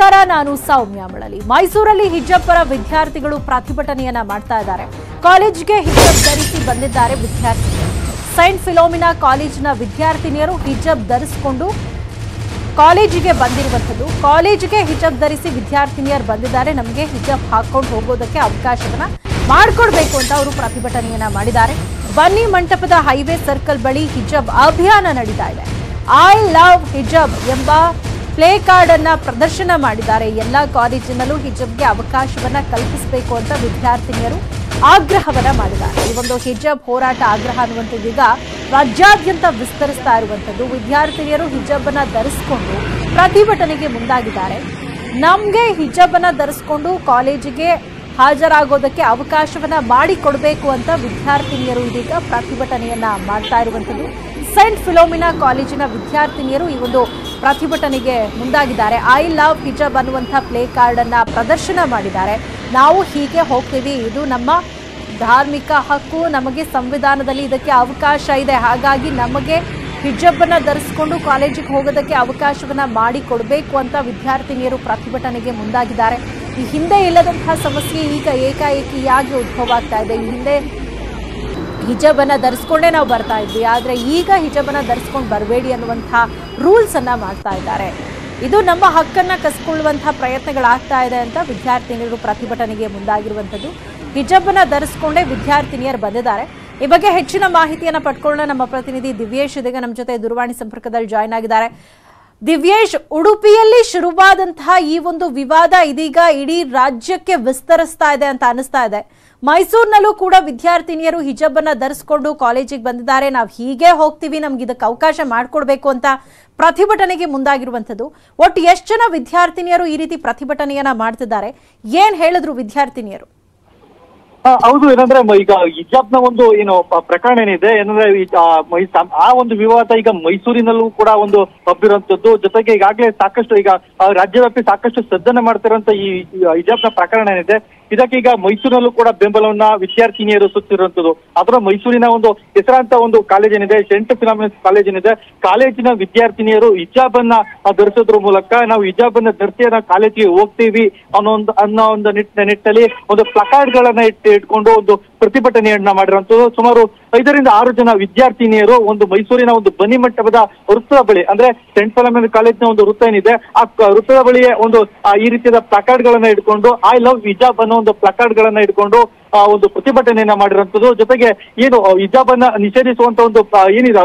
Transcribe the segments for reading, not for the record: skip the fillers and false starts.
ನಮಸ್ಕಾರ, ನಾನು ಸೌಮ್ಯ ಮಳಲಿ. ಮೈಸೂರಲ್ಲಿ ಹಿಜಾಬ್ ಪರ ವಿದ್ಯಾರ್ಥಿಗಳು ಪ್ರತಿಭಟನೆಯನ್ನ ಮಾಡ್ತಾ ಇದ್ದಾರೆ. ಕಾಲೇಜಿಗೆ ಹಿಜಾಬ್ ಧರಿಸಿ ಬಂದಿದ್ದಾರೆ ವಿದ್ಯಾರ್ಥಿಗಳು. ಸೈಂಟ್ ಫಿಲೋಮಿನಾ ಕಾಲೇಜಿನ ವಿದ್ಯಾರ್ಥಿನಿಯರು ಹಿಜಾಬ್ ಧರಿಸಿಕೊಂಡು ಕಾಲೇಜಿಗೆ ಬಂದಿರುವಂತದ್ದು. ಕಾಲೇಜಿಗೆ ಹಿಜಾಬ್ ಧರಿಸಿ ವಿದ್ಯಾರ್ಥಿನಿಯರು ಬಂದಿದ್ದಾರೆ. ನಮಗೆ ಹಿಜಾಬ್ ಹಾಕೊಂಡು ಹೋಗೋದಕ್ಕೆ ಅವಕಾಶವನ್ನ ಮಾಡಿಕೊಡ್ಬೇಕು ಅಂತ ಅವರು ಪ್ರತಿಭಟನೆಯನ್ನ ಮಾಡಿದ್ದಾರೆ. ಬನ್ನಿ ಮಂಟಪದ ಹೈವೇ ಸರ್ಕಲ್ ಬಳಿ ಹಿಜಾಬ್ ಅಭಿಯಾನ ನಡೀತಾ ಇದೆ. ಐ ಲವ್ ಹಿಜಾಬ್ ಎಂಬ ಪ್ಲೇ ಕಾರ್ಡ್ ಅನ್ನ ಪ್ರದರ್ಶನ ಮಾಡಿದ್ದಾರೆ. ಎಲ್ಲ ಕಾಲೇಜಿನಲ್ಲೂ ಹಿಜಾಬ್ಗೆ ಅವಕಾಶವನ್ನ ಕಲ್ಪಿಸಬೇಕು ಅಂತ ವಿದ್ಯಾರ್ಥಿನಿಯರು ಆಗ್ರಹವನ್ನ ಮಾಡಿದ್ದಾರೆ. ಈ ಒಂದು ಹಿಜಾಬ್ ಹೋರಾಟ ಆಗ್ರಹ ಅನ್ನುವಂಥದ್ದು ಈಗ ರಾಜ್ಯಾದ್ಯಂತ ವಿಸ್ತರಿಸ್ತಾ ಇರುವಂಥದ್ದು. ವಿದ್ಯಾರ್ಥಿನಿಯರು ಹಿಜಾಬ್ ಅನ್ನ ಧರಿಸಿಕೊಂಡು ಪ್ರತಿಭಟನೆಗೆ ಮುಂದಾಗಿದ್ದಾರೆ. ನಮ್ಗೆ ಹಿಜಾಬ್ ಅನ್ನ ಧರಿಸಿಕೊಂಡು ಕಾಲೇಜಿಗೆ ಹಾಜರಾಗೋದಕ್ಕೆ ಅವಕಾಶವನ್ನ ಮಾಡಿಕೊಡ್ಬೇಕು ಅಂತ ವಿದ್ಯಾರ್ಥಿನಿಯರು ಇದೀಗ ಪ್ರತಿಭಟನೆಯನ್ನ ಮಾಡ್ತಾ ಇರುವಂಥದ್ದು. ಸೈಂಟ್ ಫಿಲೋಮಿನಾ ಕಾಲೇಜಿನ ವಿದ್ಯಾರ್ಥಿನಿಯರು ಈ ಒಂದು ಪ್ರತಿಭಟನೆಗೆ ಮುಂದಾಗಿದ್ದಾರೆ. ಐ ಲವ್ ಹಿಜಾಬ್ ಅನ್ನುವಂಥ ಪ್ಲೇ ಕಾರ್ಡ್ ಅನ್ನ ಪ್ರದರ್ಶನ ಮಾಡಿದ್ದಾರೆ. ನಾವು ಹೀಗೆ ಹೋಗ್ತೀವಿ, ಇದು ನಮ್ಮ ಧಾರ್ಮಿಕ ಹಕ್ಕು, ನಮಗೆ ಸಂವಿಧಾನದಲ್ಲಿ ಇದಕ್ಕೆ ಅವಕಾಶ ಇದೆ, ಹಾಗಾಗಿ ನಮಗೆ ಹಿಜಾಬ್ ಅನ್ನ ಧರಿಸಿಕೊಂಡು ಕಾಲೇಜಿಗೆ ಹೋಗೋದಕ್ಕೆ ಅವಕಾಶವನ್ನ ಮಾಡಿಕೊಡ್ಬೇಕು ಅಂತ ವಿದ್ಯಾರ್ಥಿನಿಯರು ಪ್ರತಿಭಟನೆಗೆ ಮುಂದಾಗಿದ್ದಾರೆ. ಈ ಹಿಂದೆ ಇಲ್ಲದಂತಹ ಸಮಸ್ಯೆ ಈಗ ಏಕಾಏಕಿಯಾಗಿ ಉದ್ಭವ ಆಗ್ತಾ ಇದೆ. ಈ ಹಿಂದೆ ಹಿಜಾಬ್ ಅನ್ನ ಧರಿಸ್ಕೊಂಡೇ ನಾವು ಬರ್ತಾ ಇದ್ವಿ, ಆದ್ರೆ ಈಗ ಹಿಜಾಬ್ ಅನ್ನ ಧರಿಸ್ಕೊಂಡು ಬರಬೇಡಿ ಅನ್ನುವಂತಹ ರೂಲ್ಸ್ ಅನ್ನ ಮಾಡ್ತಾ ಇದ್ದಾರೆ. ಇದು ನಮ್ಮ ಹಕ್ಕನ್ನ ಕಸ್ಕೊಳ್ಳುವಂತಹ ಪ್ರಯತ್ನಗಳಾಗ್ತಾ ಇದೆ ಅಂತ ವಿದ್ಯಾರ್ಥಿನಿಯರು ಪ್ರತಿಭಟನೆಗೆ ಮುಂದಾಗಿರುವಂಥದ್ದು. ಹಿಜಾಬ್ ಅನ್ನ ಧರಿಸ್ಕೊಂಡೇ ವಿದ್ಯಾರ್ಥಿನಿಯರು ಬಂದಿದ್ದಾರೆ. ಈ ಬಗ್ಗೆ ಹೆಚ್ಚಿನ ಮಾಹಿತಿಯನ್ನ ಪಡ್ಕೊಳ್ಳೋಣ. ನಮ್ಮ ಪ್ರತಿನಿಧಿ ದಿವ್ಯೇಶ್ ಇದೀಗ ನಮ್ಮ ಜೊತೆ ದೂರವಾಣಿ ಸಂಪರ್ಕದಲ್ಲಿ ಜಾಯ್ನ್ ಆಗಿದ್ದಾರೆ. ದಿವ್ಯೇಶ್, ಉಡುಪಿಯಲ್ಲಿ ಶುರುವಾದಂತಹ ಈ ಒಂದು ವಿವಾದ ಇದೀಗ ಇಡೀ ರಾಜ್ಯಕ್ಕೆ ವಿಸ್ತರಿಸ್ತಾ ಇದೆ ಅಂತ ಅನಿಸ್ತಾ ಇದೆ. ಮೈಸೂರಿನಲ್ಲೂ ಕೂಡ ವಿದ್ಯಾರ್ಥಿನಿಯರು ಹಿಜಾಬ್ ಅನ್ನ ಧರಿಸಿಕೊಂಡು ಕಾಲೇಜಿಗೆ ಬಂದಿದ್ದಾರೆ. ನಾವು ಹೀಗೆ ಹೋಗ್ತೀವಿ, ನಮ್ಗೆ ಇದಕ್ಕೆ ಅವಕಾಶ ಮಾಡಿಕೊಡ್ಬೇಕು ಅಂತ ಪ್ರತಿಭಟನೆಗೆ ಮುಂದಾಗಿರುವಂಥದ್ದು. ಒಟ್ಟು ಎಷ್ಟು ಜನ ವಿದ್ಯಾರ್ಥಿನಿಯರು ಈ ರೀತಿ ಪ್ರತಿಭಟನೆಯನ್ನ ಮಾಡ್ತಿದ್ದಾರೆ? ಏನ್ ಹೇಳಿದ್ರು ವಿದ್ಯಾರ್ಥಿನಿಯರು? ಹೌದು, ಏನಂದ್ರೆ ಈಗ ಹಿಜಾಬ್ನ ಒಂದು ಏನು ಪ್ರಕರಣ ಏನಿದೆ ಏನಂದ್ರೆ ಆ ಒಂದು ವಿವಾದ ಈಗ ಮೈಸೂರಿನಲ್ಲೂ ಕೂಡ ಒಂದು ಹಬ್ಬಿರುವಂತದ್ದು. ಜೊತೆಗೆ ಈಗಾಗಲೇ ಸಾಕಷ್ಟು ಈಗ ರಾಜ್ಯವ್ಯಾಪಿ ಸಾಕಷ್ಟು ಸದ್ದನ್ನ ಮಾಡ್ತಿರುವಂತ ಈ ಹಿಜಾಬ್ನ ಪ್ರಕರಣ ಏನಿದೆ ಇದಕ್ಕೆ ಈಗ ಮೈಸೂರಿನಲ್ಲೂ ಕೂಡ ಬೆಂಬಲವನ್ನ ವಿದ್ಯಾರ್ಥಿನಿಯರು ಸುತ್ತಿರುವಂತದ್ದು. ಅದರ ಮೈಸೂರಿನ ಒಂದು ಹೆಸರಾಂತ ಒಂದು ಕಾಲೇಜ್ ಏನಿದೆ, ಸೆಂಟ್ ಫಿಲೋಮಿನಾ ಕಾಲೇಜ್ ಏನಿದೆ, ಕಾಲೇಜಿನ ವಿದ್ಯಾರ್ಥಿನಿಯರು ಹಿಜಾಬ್ ಅನ್ನ ಧರಿಸೋದ್ರ ಮೂಲಕ ನಾವು ಹಿಜಾಬ್ ಅನ್ನ ಧರಿಸಿ ನಾವು ಕಾಲೇಜಿಗೆ ಹೋಗ್ತೀವಿ ಅನ್ನೋ ಒಂದು ನಿಟ್ಟಿನಲ್ಲಿ ಒಂದು ಪ್ಲಕಾರ್ಡ್ ಗಳನ್ನ ಇಟ್ಕೊಂಡು ಒಂದು ಪ್ರತಿಭಟನೆಯನ್ನ ಮಾಡಿರುವಂತದ್ದು. ಸುಮಾರು 5 ರಿಂದ 6 ಜನ ವಿದ್ಯಾರ್ಥಿನಿಯರು ಒಂದು ಮೈಸೂರಿನ ಒಂದು ಬನ್ನಿ ಮಂಟಪದ ವೃತ್ತದ ಬಳಿ, ಅಂದ್ರೆ ಸೆಂಟ್ ಫಿಲೋಮಿನಾ ಕಾಲೇಜಿನ ಒಂದು ವೃತ್ತ ಏನಿದೆ ಆ ವೃತ್ತದ ಬಳಿಯೇ ಒಂದು ಈ ರೀತಿಯಾದ ಪ್ಲಕಾರ್ಡ್ ಗಳನ್ನ ಇಟ್ಕೊಂಡು ಐ ಲವ್ ಹಿಜಾಬ್ ಅನ್ನೋ ಒಂದು ಪ್ಲಕಾರ್ಡ್ ಗಳನ್ನ ಇಟ್ಕೊಂಡು ಒಂದು ಪ್ರತಿಭಟನೆಯನ್ನ ಮಾಡಿರುವಂತದ್ದು. ಜೊತೆಗೆ ಏನು ಹಿಜಾಬ್ ಅನ್ನ ನಿಷೇಧಿಸುವಂತ ಒಂದು ಏನಿದೆ,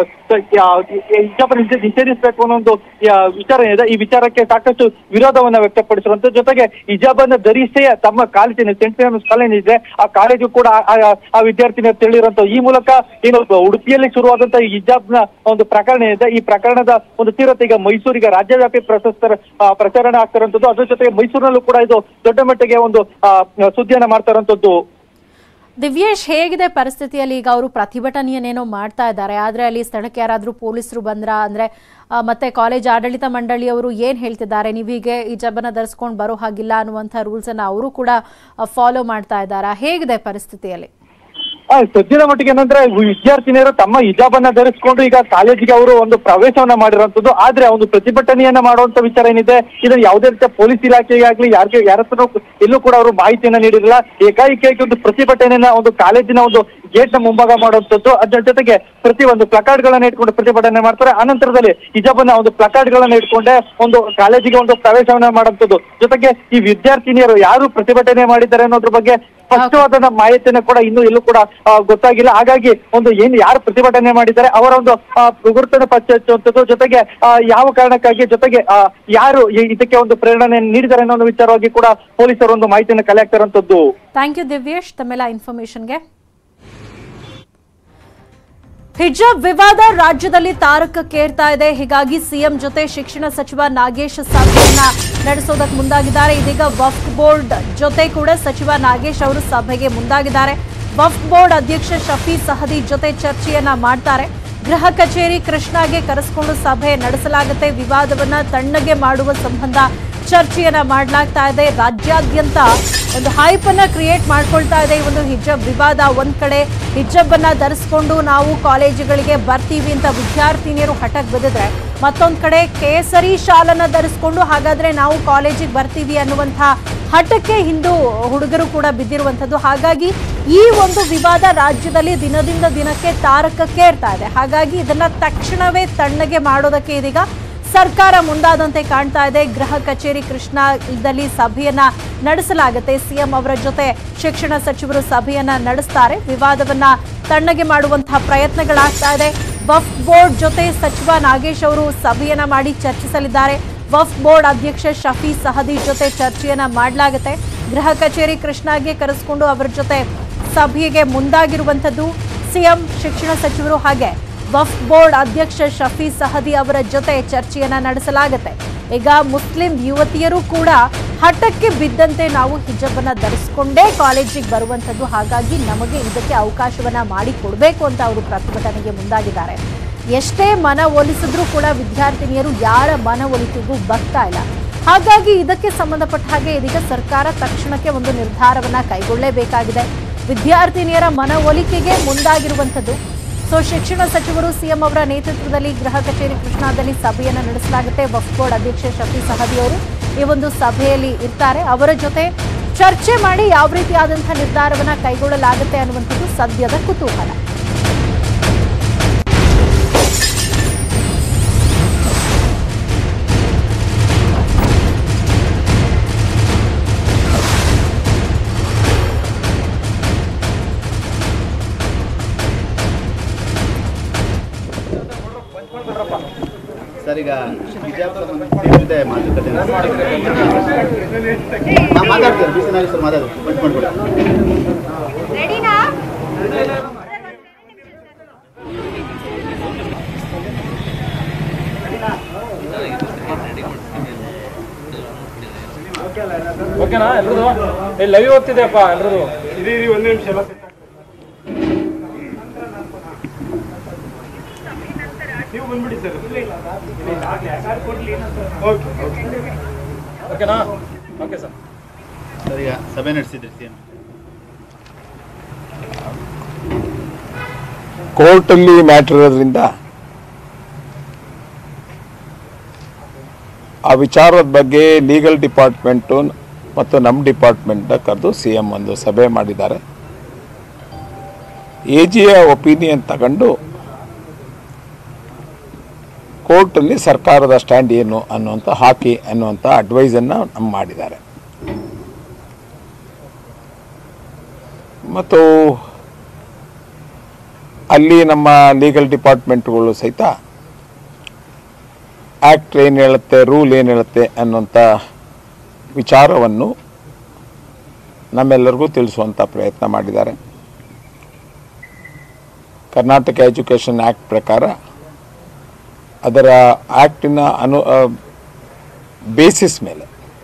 ಹಿಜಾಬ್ ನಿಷೇಧಿಸಬೇಕು ಅನ್ನೋ ಒಂದು ವಿಚಾರ ಏನಿದೆ, ಈ ವಿಚಾರಕ್ಕೆ ಸಾಕಷ್ಟು ವಿರೋಧವನ್ನ ವ್ಯಕ್ತಪಡಿಸಿರುವಂತ. ಜೊತೆಗೆ ಹಿಜಾಬ್ ಅನ್ನ ಧರಿಸಿ ತಮ್ಮ ಕಾಲೇಜಿನ ಸೆಂಟ್ ಫಿಲೋಮಿನಾ ಕಾಲೇಜ್ ಇದೆ ಆ ಕಾಲೇಜು ಕೂಡ ಆ ವಿದ್ಯಾರ್ಥಿನಿಯರು ತಿಳಿರುವಂತ. ಈ ಮೂಲಕ ಏನು ಉಡುಪಿಯಲ್ಲಿ ಶುರುವಾದಂತಹ ಹಿಜಾಬ್ ನ ಒಂದು ಪ್ರಕರಣ ಇದೆ, ಈ ಪ್ರಕರಣದ ಒಂದು ತೀವ್ರತೆ ಈಗ ಮೈಸೂರಿಗೆ ರಾಜ್ಯವ್ಯಾಪಿ ಪ್ರಚಾರ ಆಗ್ತಿರುವಂತದ್ದು. ಅದ್ರ ಜೊತೆಗೆ ಮೈಸೂರಿನಲ್ಲೂ ಕೂಡ ಇದು ದೊಡ್ಡ ಮಟ್ಟಿಗೆ ಒಂದು ಸುದ್ದಿಯನ್ನ ಮಾಡ್ತಾ ಇರುವಂತದ್ದು. ದಿವ್ಯೇಶ್, ಹೇಗಿದೆ ಪರಿಸ್ಥಿತಿಯಲ್ಲಿ? ಈಗ ಅವರು ಪ್ರತಿಭಟನೆಯನ್ನೇನೋ ಮಾಡ್ತಾ ಇದ್ದಾರೆ, ಆದ್ರೆ ಅಲ್ಲಿ ಸ್ಥಳಕ್ಕೆ ಯಾರಾದ್ರೂ ಪೊಲೀಸರು ಬಂದ್ರ ಅಂದ್ರೆ ಮತ್ತೆ ಕಾಲೇಜ್ ಆಡಳಿತ ಮಂಡಳಿಯವರು ಏನ್ ಹೇಳ್ತಿದ್ದಾರೆ? ನೀವು ಹೀಗೆ ಹಿಜಾಬ್ ಅನ್ನ ಧರಿಸ್ಕೊಂಡು ಬರೋ ಹಾಗಿಲ್ಲ ಅನ್ನುವಂಥ ರೂಲ್ಸ್ ಅನ್ನ ಅವರು ಕೂಡ ಫಾಲೋ ಮಾಡ್ತಾ ಇದ್ದಾರಾ? ಹೇಗಿದೆ ಪರಿಸ್ಥಿತಿಯಲ್ಲಿ? ಸದ್ಯದ ಮಟ್ಟಿಗೆ ಏನಂದ್ರೆ ವಿದ್ಯಾರ್ಥಿನಿಯರು ತಮ್ಮ ಹಿಜಾಬ್ ಅನ್ನ ಧರಿಸಿಕೊಂಡು ಈಗ ಕಾಲೇಜಿಗೆ ಅವರು ಒಂದು ಪ್ರವೇಶವನ್ನ ಮಾಡಿರುವಂತದ್ದು. ಆದ್ರೆ ಒಂದು ಪ್ರತಿಭಟನೆಯನ್ನ ಮಾಡುವಂತ ವಿಚಾರ ಏನಿದೆ ಇದನ್ನ ಯಾವುದೇ ರೀತಿಯ ಪೊಲೀಸ್ ಇಲಾಖೆಗಾಗ್ಲಿ ಯಾರ ಹತ್ರ ಎಲ್ಲೂ ಕೂಡ ಅವರು ಮಾಹಿತಿಯನ್ನ ನೀಡಿರಲಿಲ್ಲ. ಏಕಾಏಕಿ ಒಂದು ಪ್ರತಿಭಟನೆಯನ್ನ ಒಂದು ಕಾಲೇಜಿನ ಒಂದು ಗೇಟ್ ನ ಮುಂಭಾಗ ಮಾಡುವಂತದ್ದು. ಅದ್ರ ಜೊತೆಗೆ ಪ್ರತಿ ಒಂದು ಪ್ಲಕಾರ್ಡ್ ಗಳನ್ನ ಇಟ್ಕೊಂಡು ಪ್ರತಿಭಟನೆ ಮಾಡ್ತಾರೆ. ಆನಂತರದಲ್ಲಿ ಹಿಜಾಬ್ ಅನ್ನ ಒಂದು ಪ್ಲಕಾರ್ಡ್ ಗಳನ್ನ ಇಟ್ಕೊಂಡೆ ಒಂದು ಕಾಲೇಜಿಗೆ ಒಂದು ಪ್ರವೇಶವನ್ನ ಮಾಡುವಂತದ್ದು. ಜೊತೆಗೆ ಈ ವಿದ್ಯಾರ್ಥಿನಿಯರು ಯಾರು ಪ್ರತಿಭಟನೆ ಮಾಡಿದ್ದಾರೆ ಅನ್ನೋದ್ರ ಬಗ್ಗೆ ಸ್ಪಷ್ಟವಾದ ಮಾಹಿತಿಯನ್ನು ಕೂಡ ಇನ್ನೂ ಎಲ್ಲೂ ಕೂಡ ಗೊತ್ತಾಗಿಲ್ಲ. ಹಾಗಾಗಿ ಒಂದು ಏನು ಯಾರು ಪ್ರತಿಭಟನೆ ಮಾಡಿದ್ದಾರೆ ಅವರ ಒಂದು ಗುರುತನ್ನು ಪತ್ತೆ ಹಚ್ಚುವಂಥದ್ದು, ಜೊತೆಗೆ ಯಾವ ಕಾರಣಕ್ಕಾಗಿ, ಜೊತೆಗೆ ಯಾರು ಇದಕ್ಕೆ ಒಂದು ಪ್ರೇರಣೆ ನೀಡಿದ್ದಾರೆ ಅನ್ನೋ ಒಂದು ವಿಚಾರವಾಗಿ ಕೂಡ ಪೊಲೀಸರು ಒಂದು ಮಾಹಿತಿಯನ್ನು ಕಲೆ ಹಾಕ್ತಿರುವಂತದ್ದು. ಥ್ಯಾಂಕ್ ಯು ದಿವ್ಯೇಶ್ ತಮ್ಮೆಲ್ಲ ಇನ್ಫಾರ್ಮೇಶನ್ಗೆ. ಹಿಜಾಬ್ ವಿವಾದ ರಾಜ್ಯದಲ್ಲಿ ತಾರಕಕ್ಕೇರ್ತಾ ಇದೆ. ಹೀಗಾಗಿ ಸಿಎಂ ಜೊತೆ ಶಿಕ್ಷಣ ಸಚಿವ ನಾಗೇಶ್ ಸಭೆಯನ್ನ ನಡೆಸೋದಕ್ಕೆ ಮುಂದಾಗಿದ್ದಾರೆ. ಇದೀಗ ವಕ್ಫ್ ಬೋರ್ಡ್ ಜೊತೆ ಕೂಡ ಸಚಿವ ನಾಗೇಶ್ ಅವರು ಸಭೆಗೆ ಮುಂದಾಗಿದ್ದಾರೆ. ವಕ್ಫ್ ಬೋರ್ಡ್ ಅಧ್ಯಕ್ಷ ಶಫಿ ಸಹದಿ ಜೊತೆ ಚರ್ಚೆಯನ್ನ ಮಾಡ್ತಾರೆ. ಗೃಹ ಕಚೇರಿ ಕೃಷ್ಣಾಗೆ ಕರೆಸಿಕೊಂಡು ಸಭೆ ನಡೆಸಲಾಗುತ್ತೆ. ವಿವಾದವನ್ನ ತಣ್ಣಗೆ ಮಾಡುವ ಸಂಬಂಧ ಚರ್ಚೆಯನ್ನ ಮಾಡಲಾಗ್ತಾ ಇದೆ. ರಾಜ್ಯಾದ್ಯಂತ ಒಂದು ಹೈಪ್ ಅನ್ನ ಕ್ರಿಯೇಟ್ ಮಾಡ್ಕೊಳ್ತಾ ಇದೆ ಈ ಒಂದು ಹಿಜಾಬ್ ವಿವಾದ. ಒಂದ್ ಕಡೆ ಹಿಜಾಬ್ ಅನ್ನ ಧರಿಸಿಕೊಂಡು ನಾವು ಕಾಲೇಜುಗಳಿಗೆ ಬರ್ತೀವಿ ಅಂತ ವಿದ್ಯಾರ್ಥಿನಿಯರು ಹಠಕ್ಕೆ ಬಿದ್ದಿದ್ರೆ, ಮತ್ತೊಂದು ಕಡೆ ಕೇಸರಿ ಶಾಲನ್ನ ಧರಿಸಿಕೊಂಡು ಹಾಗಾದ್ರೆ ನಾವು ಕಾಲೇಜಿಗೆ ಬರ್ತೀವಿ ಅನ್ನುವಂಥ ಹಠಕ್ಕೆ ಹಿಂದೂ ಹುಡುಗರು ಕೂಡ ಬಿದ್ದಿರುವಂಥದ್ದು. ಹಾಗಾಗಿ ಈ ಒಂದು ವಿವಾದ ರಾಜ್ಯದಲ್ಲಿ ದಿನದಿಂದ ದಿನಕ್ಕೆ ತಾರಕಕ್ಕೇರ್ತಾ ಇದೆ. ಹಾಗಾಗಿ ಇದನ್ನ ತಕ್ಷಣವೇ ತಣ್ಣಗೆ ಮಾಡೋದಕ್ಕೆ ಇದೀಗ ಸರ್ಕಾರ ಮುಂದಾದಂತೆ ಕಾಣ್ತಾ ಇದೆ. ಗೃಹ ಕಚೇರಿ ಕೃಷ್ಣದಲ್ಲಿ ಸಭೆಯನ್ನ ನಡೆಸಲಾಗುತ್ತೆ. ಸಿಎಂ ಅವರ ಜೊತೆ ಶಿಕ್ಷಣ ಸಚಿವರು ಸಭೆಯನ್ನ ನಡೆಸ್ತಾರೆ. ವಿವಾದವನ್ನ ತಣ್ಣಗೆ ಮಾಡುವಂತಹ ಪ್ರಯತ್ನಗಳಾಗ್ತಾ ಇದೆ. ವಕ್ಫ್ ಬೋರ್ಡ್ ಜೊತೆ ಸಚಿವ ನಾಗೇಶ್ ಅವರು ಸಭೆಯನ್ನ ಮಾಡಿ ಚರ್ಚಿಸಲಿದ್ದಾರೆ. ವಕ್ಫ್ ಬೋರ್ಡ್ ಅಧ್ಯಕ್ಷ ಶಫಿ ಸಹದಿ ಜೊತೆ ಚರ್ಚೆಯನ್ನ ಮಾಡಲಾಗುತ್ತೆ. ಗೃಹ ಕಚೇರಿ ಕೃಷ್ಣಗೆ ಕರೆಸಿಕೊಂಡು ಅವರ ಜೊತೆ ಸಭೆಗೆ ಮುಂದಾಗಿರುವಂಥದ್ದು ಸಿಎಂ, ಶಿಕ್ಷಣ ಸಚಿವರು ಹಾಗೆ ವಕ್ಫ್ ಬೋರ್ಡ್ ಅಧ್ಯಕ್ಷ ಶಫಿ ಸಹದಿ ಅವರ ಜೊತೆ ಚರ್ಚೆಯನ್ನ ನಡೆಸಲಾಗುತ್ತೆ. ಈಗ ಮುಸ್ಲಿಂ ಯುವತಿಯರು ಕೂಡ ಹಠಕ್ಕೆ ಬಿದ್ದಂತೆ ನಾವು ಹಿಜಾಬನ್ನ ಧರಿಸಿಕೊಂಡೇ ಕಾಲೇಜಿಗೆ ಬರುವಂಥದ್ದು, ಹಾಗಾಗಿ ನಮಗೆ ಇದಕ್ಕೆ ಅವಕಾಶವನ್ನ ಮಾಡಿಕೊಡ್ಬೇಕು ಅಂತ ಅವರು ಪ್ರತಿಭಟನೆಗೆ ಮುಂದಾಗಿದ್ದಾರೆ. ಎಷ್ಟೇ ಮನವೊಲಿಸಿದ್ರೂ ಕೂಡ ವಿದ್ಯಾರ್ಥಿನಿಯರು ಯಾರ ಮನವೊಲಿಕೆಗೂ ಬರ್ತಾ ಇಲ್ಲ. ಹಾಗಾಗಿ ಇದಕ್ಕೆ ಸಂಬಂಧಪಟ್ಟ ಹಾಗೆ ಇದೀಗ ಸರ್ಕಾರ ತಕ್ಷಣಕ್ಕೆ ಒಂದು ನಿರ್ಧಾರವನ್ನ ಕೈಗೊಳ್ಳಲೇಬೇಕಾಗಿದೆ. ವಿದ್ಯಾರ್ಥಿನಿಯರ ಮನವೊಲಿಕೆಗೆ ಮುಂದಾಗಿರುವಂಥದ್ದು. ಶಿಕ್ಷಣ ಸಚಿವರು ಸಿಎಂ ಅವರ ನೇತೃತ್ವದಲ್ಲಿ ಗೃಹ ಕಚೇರಿ ಕೃಷ್ಣಾದಲ್ಲಿ ಸಭೆಯನ್ನು ನಡೆಸಲಾಗುತ್ತೆ. ವಕ್ಫ್ ಬೋರ್ಡ್ ಅಧ್ಯಕ್ಷ ಶಫಿ ಸಹದಿ ಅವರು ಈ ಒಂದು ಸಭೆಯಲ್ಲಿ ಇರ್ತಾರೆ. ಅವರ ಜೊತೆ ಚರ್ಚೆ ಮಾಡಿ ಯಾವ ರೀತಿಯಾದಂತಹ ನಿರ್ಧಾರವನ್ನ ಕೈಗೊಳ್ಳಲಾಗುತ್ತೆ ಅನ್ನುವಂಥದ್ದು ಸದ್ಯದ ಕುತೂಹಲ. ಸರ್, ಈಗ ಹಿಜಾಬ್ ಸಂಬಂಧಿಸಿದಂತೆ ಮಾತುಕತೆ ಮಾತಾಡ್ತಾರೆ. ಬಿ ಸಿ ನಾಗೇಶ್ ಸರ್ ಮಾತಾಡೋದು ಓಕೆನಾ? ಎಲ್ರದು ಲೈವ್ ಹೋಗ್ತಿದೆಯಪ್ಪ. ಎಲ್ರದು ಇರಿ ಒಂದು ನಿಮಿಷ ಎಲ್ಲ ನೀವು ಬಂದ್ಬಿಡಿ ಸರ್. ಓಕೆನಾ? Okay sir. ಸರ್, ಈಗ ಸಭೆ ನಡೆಸಿದ್ರಿ ಸಿಎಂ. ಕೋರ್ಟಲ್ಲಿ ಮ್ಯಾಟರ್ ಇರೋದ್ರಿಂದ ಆ ವಿಚಾರದ ಬಗ್ಗೆ ಲೀಗಲ್ ಡಿಪಾರ್ಟ್ಮೆಂಟು ಮತ್ತು ನಮ್ಮ ಡಿಪಾರ್ಟ್ಮೆಂಟ್ನ ಕರೆದು ಸಿಎಂ ಒಂದು ಸಭೆ ಮಾಡಿದ್ದಾರೆ. ಎಜಿಯ ಒಪಿನಿಯನ್ ತಗೊಂಡು ಕೋರ್ಟಲ್ಲಿ ಸರ್ಕಾರದ ಸ್ಟ್ಯಾಂಡ್ ಏನು ಅನ್ನುವಂಥ ಹಾಕಿ ಅನ್ನುವಂಥ ಅಡ್ವೈಸನ್ನು ನಮ್ಮ ಮಾಡಿದ್ದಾರೆ. ಮತ್ತು ಅಲ್ಲಿ ನಮ್ಮ ಲೀಗಲ್ ಡಿಪಾರ್ಟ್ಮೆಂಟ್ಗಳು ಸಹಿತ ಆ್ಯಕ್ಟ್ ಏನು ಹೇಳುತ್ತೆ, ರೂಲ್ ಏನು ಹೇಳುತ್ತೆ ಅನ್ನುವಂಥ ವಿಚಾರವನ್ನು ನಮ್ಮೆಲ್ಲರಿಗೂ ತಿಳಿಸುವಂಥ ಪ್ರಯತ್ನ ಮಾಡಿದ್ದಾರೆ. ಕರ್ನಾಟಕ ಎಜುಕೇಷನ್ ಆ್ಯಕ್ಟ್ ಪ್ರಕಾರ ಅದರ ಆ್ಯಕ್ಟಿನ ಬೇಸಿಸ್ ಮೇಲೆ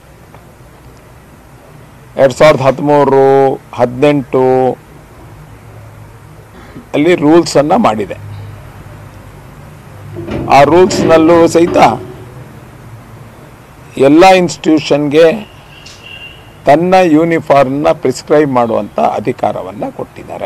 2013-18 ಅಲ್ಲಿ ರೂಲ್ಸನ್ನು ಮಾಡಿದೆ. ಆ ರೂಲ್ಸ್ನಲ್ಲೂ ಸಹಿತ ಎಲ್ಲ ಇನ್ಸ್ಟಿಟ್ಯೂಷನ್ಗೆ ತನ್ನ ಯೂನಿಫಾರ್ಮ್ನ ಪ್ರಿಸ್ಕ್ರೈಬ್ ಮಾಡುವಂಥ ಅಧಿಕಾರವನ್ನು ಕೊಟ್ಟಿದ್ದಾರೆ.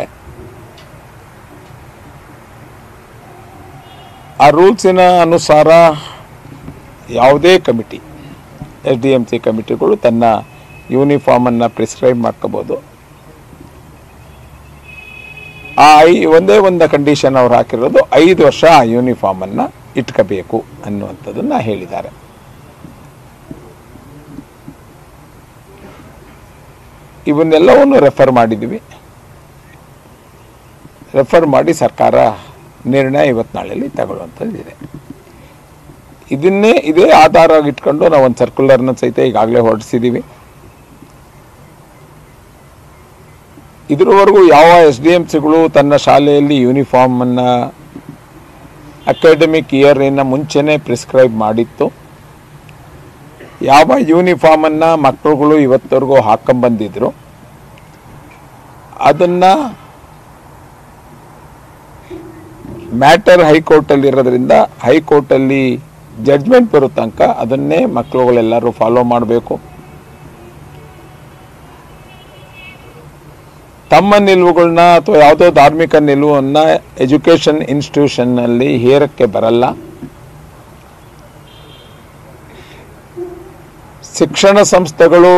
ಆ ರೂಲ್ಸಿನ ಅನುಸಾರ ಯಾವುದೇ ಕಮಿಟಿ, SDMC ಕಮಿಟಿಗಳು ತನ್ನ ಯೂನಿಫಾರ್ಮನ್ನು ಪ್ರಿಸ್ಕ್ರೈಬ್ ಮಾಡ್ಕೋಬೋದು. ಒಂದೇ ಒಂದು ಕಂಡೀಷನ್ ಅವ್ರು ಹಾಕಿರೋದು 5 ವರ್ಷ ಆ ಯೂನಿಫಾರ್ಮನ್ನು ಇಟ್ಕೋಬೇಕು ಅನ್ನುವಂಥದ್ದನ್ನು ಹೇಳಿದ್ದಾರೆ. ಇವನ್ನೆಲ್ಲವನ್ನು ರೆಫರ್ ಮಾಡಿದ್ದೀವಿ. ರೆಫರ್ ಮಾಡಿ ಸರ್ಕಾರ ನಿರ್ಣಯ ಇವತ್ತು ನಾಳೆಯಲ್ಲಿ ತಗೊಳ್ಳುವಂಥದ್ದಿದೆ. ಇದೇ ಆಧಾರ ಇಟ್ಕೊಂಡು ನಾವು ಒಂದು ಸರ್ಕ್ಯುಲರ್ನ ಸಹಿತ ಈಗಾಗಲೇ ಹೊರಡಿಸಿದ್ದೀವಿ. ಇದ್ರವರೆಗೂ ಯಾವ SDMCಗಳು ತನ್ನ ಶಾಲೆಯಲ್ಲಿ ಯೂನಿಫಾರ್ಮನ್ನು ಅಕಾಡೆಮಿಕ್ ಇಯರಿನ ಮುಂಚೆನೇ ಪ್ರಿಸ್ಕ್ರೈಬ್ ಮಾಡಿತ್ತು. ಯಾವ ಯೂನಿಫಾರ್ಮನ್ನು ಮಕ್ಕಳುಗಳು ಇವತ್ತವರೆಗೂ ಹಾಕೊಂಬಂದಿದ್ರು ಅದನ್ನು ಮ್ಯಾಟರ್ ಹೈಕೋರ್ಟಲ್ಲಿ ಇರೋದ್ರಿಂದ ಹೈಕೋರ್ಟಲ್ಲಿ ಜಡ್ಜ್ಮೆಂಟ್ ಬರೋ ತನಕ ಅದನ್ನೇ ಮಕ್ಕಳುಗಳೆಲ್ಲರೂ ಫಾಲೋ ಮಾಡಬೇಕು. ತಮ್ಮ ನಿಲುವುಗಳನ್ನ ಅಥವಾ ಯಾವುದೋ ಧಾರ್ಮಿಕ ನಿಲುವನ್ನು ಎಜುಕೇಷನ್ ಇನ್ಸ್ಟಿಟ್ಯೂಷನ್ನಲ್ಲಿ ಹೇರಕ್ಕೆ ಬರಲ್ಲ. ಶಿಕ್ಷಣ ಸಂಸ್ಥೆಗಳು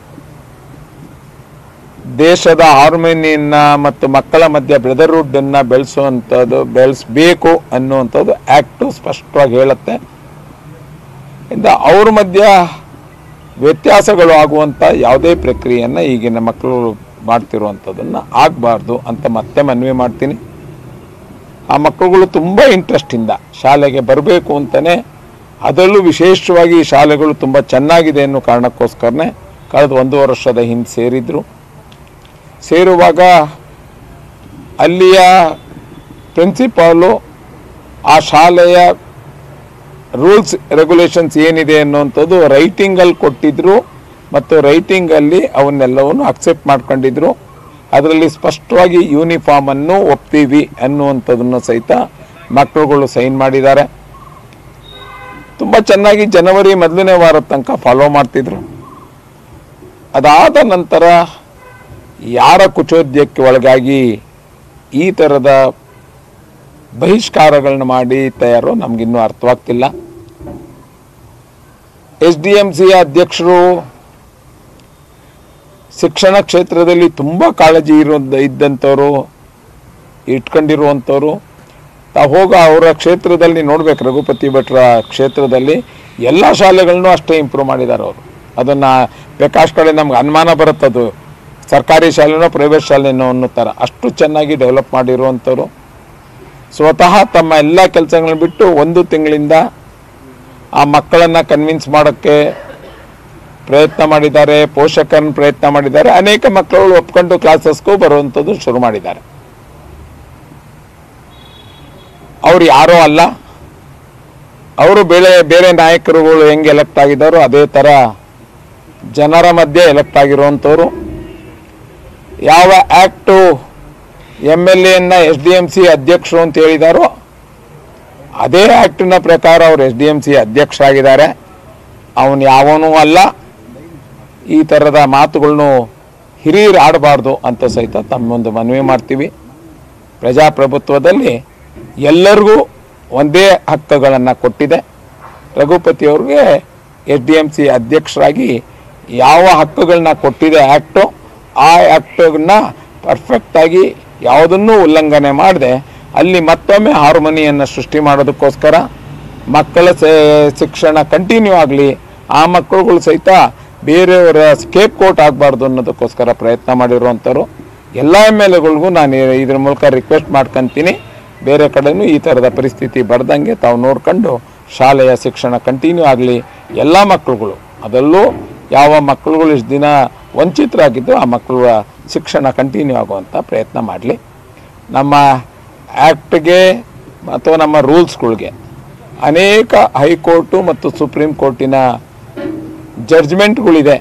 ದೇಶದ ಹಾರ್ಮೋನಿಯನ್ನ ಮತ್ತು ಮಕ್ಕಳ ಮಧ್ಯೆ ಬ್ರದರ್ಹುಡ್ಡನ್ನು ಬೆಳೆಸಬೇಕು ಅನ್ನುವಂಥದ್ದು ಆ್ಯಕ್ಟು ಸ್ಪಷ್ಟವಾಗಿ ಹೇಳುತ್ತೆ. ಇಂದ ಅವ್ರ ಮಧ್ಯ ವ್ಯತ್ಯಾಸಗಳು ಆಗುವಂಥ ಯಾವುದೇ ಪ್ರಕ್ರಿಯೆಯನ್ನು ಈಗಿನ ಮಕ್ಕಳು ಮಾಡ್ತಿರುವಂಥದ್ದನ್ನು ಆಗಬಾರ್ದು ಅಂತ ಮತ್ತೆ ಮನವಿ ಮಾಡ್ತೀನಿ. ಆ ಮಕ್ಕಳುಗಳು ತುಂಬ ಇಂಟ್ರೆಸ್ಟಿಂದ ಶಾಲೆಗೆ ಬರಬೇಕು ಅಂತಲೇ, ಅದರಲ್ಲೂ ವಿಶೇಷವಾಗಿ ಈ ಶಾಲೆಗಳು ತುಂಬ ಚೆನ್ನಾಗಿದೆ ಅನ್ನೋ ಕಾರಣಕ್ಕೋಸ್ಕರನೇ ಕಳೆದ 1 ವರ್ಷದ ಹಿಂದೆ ಸೇರಿದ್ರು. ಸೇರುವಾಗ ಅಲ್ಲಿಯ ಪ್ರಿನ್ಸಿಪಾಲು ಆ ಶಾಲೆಯ ರೂಲ್ಸ್ ರೆಗ್ಯುಲೇಷನ್ಸ್ ಏನಿದೆ ಅನ್ನುವಂಥದ್ದು ರೈಟಿಂಗಲ್ಲಿ ಕೊಟ್ಟಿದ್ರು ಮತ್ತು ರೈಟಿಂಗಲ್ಲಿ ಅವನ್ನೆಲ್ಲವನ್ನು ಅಕ್ಸೆಪ್ಟ್ ಮಾಡ್ಕೊಂಡಿದ್ರು. ಅದರಲ್ಲಿ ಸ್ಪಷ್ಟವಾಗಿ ಯೂನಿಫಾರ್ಮನ್ನು ಒಪ್ತೀವಿ ಅನ್ನುವಂಥದ್ದನ್ನು ಸಹಿತ ಮಕ್ಕಳುಗಳು ಸೈನ್ ಮಾಡಿದ್ದಾರೆ. ತುಂಬ ಚೆನ್ನಾಗಿ ಜನವರಿ 1ನೇ ವಾರದ ತನಕ ಫಾಲೋ ಮಾಡ್ತಿದ್ರು. ಅದಾದ ನಂತರ ಯಾರ ಕುಚೋದ್ಯಕ್ಕೆ ಒಳಗಾಗಿ ಈ ಥರದ ಬಹಿಷ್ಕಾರಗಳನ್ನ ಮಾಡಿ ತಯಾರೋ ನಮಗಿನ್ನೂ ಅರ್ಥವಾಗ್ತಿಲ್ಲ. SDMC ಅಧ್ಯಕ್ಷರು ಶಿಕ್ಷಣ ಕ್ಷೇತ್ರದಲ್ಲಿ ತುಂಬ ಕಾಳಜಿ ಇದ್ದಂಥವ್ರು, ಇಟ್ಕೊಂಡಿರುವಂಥವ್ರು. ಅವರ ಕ್ಷೇತ್ರದಲ್ಲಿ ನೋಡ್ಬೇಕು, ರಘುಪತಿ ಭಟ್ರ ಕ್ಷೇತ್ರದಲ್ಲಿ ಎಲ್ಲ ಶಾಲೆಗಳನ್ನೂ ಅಷ್ಟೇ ಇಂಪ್ರೂವ್ ಮಾಡಿದ್ದಾರೆ ಅವರು. ಅದನ್ನು ಬೇಕಾಷ್ಟು ಕಡೆ ನಮ್ಗೆ ಅನುಮಾನ ಬರುತ್ತದು ಸರ್ಕಾರಿ ಶಾಲೆನೋ ಪ್ರೈವೇಟ್ ಶಾಲೆನೋ ಅನ್ನೋ ಥರ ಅಷ್ಟು ಚೆನ್ನಾಗಿ ಡೆವಲಪ್ ಮಾಡಿರುವಂಥವ್ರು. ಸ್ವತಃ ತಮ್ಮ ಎಲ್ಲ ಕೆಲಸಗಳನ್ನ ಬಿಟ್ಟು 1 ತಿಂಗಳಿಂದ ಆ ಮಕ್ಕಳನ್ನು ಕನ್ವಿನ್ಸ್ ಮಾಡೋಕ್ಕೆ ಪ್ರಯತ್ನ ಮಾಡಿದ್ದಾರೆ, ಪೋಷಕರನ್ನ ಪ್ರಯತ್ನ ಮಾಡಿದ್ದಾರೆ. ಅನೇಕ ಮಕ್ಕಳು ಒಪ್ಕೊಂಡು ಕ್ಲಾಸಸ್ಗೂ ಬರುವಂಥದ್ದು ಶುರು ಮಾಡಿದ್ದಾರೆ. ಅವರು ಯಾರೋ ಅಲ್ಲ, ಅವರು ಬೇರೆ ನಾಯಕರುಗಳು ಹೆಂಗೆ ಎಲೆಕ್ಟ್ ಆಗಿದ್ದಾರೋ ಅದೇ ಥರ ಜನರ ಮಧ್ಯೆ ಎಲೆಕ್ಟ್ ಆಗಿರುವಂಥವ್ರು. ಯಾವ ಆ್ಯಕ್ಟು MLAನ SDMC ಅಧ್ಯಕ್ಷರು ಅಂತ ಹೇಳಿದಾರೋ ಅದೇ ಆ್ಯಕ್ಟಿನ ಪ್ರಕಾರ ಅವರು SDMC ಅಧ್ಯಕ್ಷರಾಗಿದ್ದಾರೆ. ಅವನು ಯಾವನೂ ಅಲ್ಲ. ಈ ಥರದ ಮಾತುಗಳನ್ನು ಹಿರಿಯರು ಆಡಬಾರ್ದು ಅಂತ ಸಹಿತ ತಮ್ಮೊಂದು ಮನವಿ ಮಾಡ್ತೀವಿ. ಪ್ರಜಾಪ್ರಭುತ್ವದಲ್ಲಿ ಎಲ್ಲರಿಗೂ ಒಂದೇ ಹಕ್ಕುಗಳನ್ನು ಕೊಟ್ಟಿದೆ. ರಘುಪತಿಯವ್ರಿಗೆ SDMC ಅಧ್ಯಕ್ಷರಾಗಿ ಯಾವ ಹಕ್ಕುಗಳನ್ನ ಕೊಟ್ಟಿದೆ ಆ್ಯಕ್ಟು, ಆ ಆ್ಯಕ್ಟನ್ನ ಪರ್ಫೆಕ್ಟಾಗಿ ಯಾವುದನ್ನೂ ಉಲ್ಲಂಘನೆ ಮಾಡದೆ ಅಲ್ಲಿ ಮತ್ತೊಮ್ಮೆ ಹಾರ್ಮೋನಿಯನ್ನು ಸೃಷ್ಟಿ ಮಾಡೋದಕ್ಕೋಸ್ಕರ ಮಕ್ಕಳ ಶಿಕ್ಷಣ ಕಂಟಿನ್ಯೂ ಆಗಲಿ, ಆ ಮಕ್ಕಳುಗಳು ಸಹಿತ ಬೇರೆಯವರ ಸ್ಕೇಪ್ ಕೋಟ್ ಆಗಬಾರ್ದು ಅನ್ನೋದಕ್ಕೋಸ್ಕರ ಪ್ರಯತ್ನ ಮಾಡಿರುವಂಥವ್ರು. ಎಲ್ಲ MLAಗಳಿಗೂ ನಾನು ಇದ್ರ ಮೂಲಕ ರಿಕ್ವೆಸ್ಟ್ ಮಾಡ್ಕೊತೀನಿ, ಬೇರೆ ಕಡೆನೂ ಈ ಥರದ ಪರಿಸ್ಥಿತಿ ಬರ್ದಂಗೆ ತಾವು ನೋಡ್ಕೊಂಡು ಶಾಲೆಯ ಶಿಕ್ಷಣ ಕಂಟಿನ್ಯೂ ಆಗಲಿ. ಎಲ್ಲ ಮಕ್ಕಳುಗಳು, ಅದರಲ್ಲೂ ಯಾವ ಮಕ್ಕಳುಗಳು ಇಷ್ಟು ದಿನ ವಂಚಿತರಾಗಿದ್ದು ಆ ಮಕ್ಕಳ ಶಿಕ್ಷಣ ಕಂಟಿನ್ಯೂ ಆಗುವಂಥ ಪ್ರಯತ್ನ ಮಾಡಲಿ. ನಮ್ಮ ಆ್ಯಕ್ಟ್ಗೆ ಅಥವಾ ನಮ್ಮ ರೂಲ್ಸ್ಗಳಿಗೆ ಅನೇಕ ಹೈಕೋರ್ಟು ಮತ್ತು ಸುಪ್ರೀಂ ಕೋರ್ಟಿನ ಜಡ್ಜ್ಮೆಂಟ್ಗಳಿದೆ.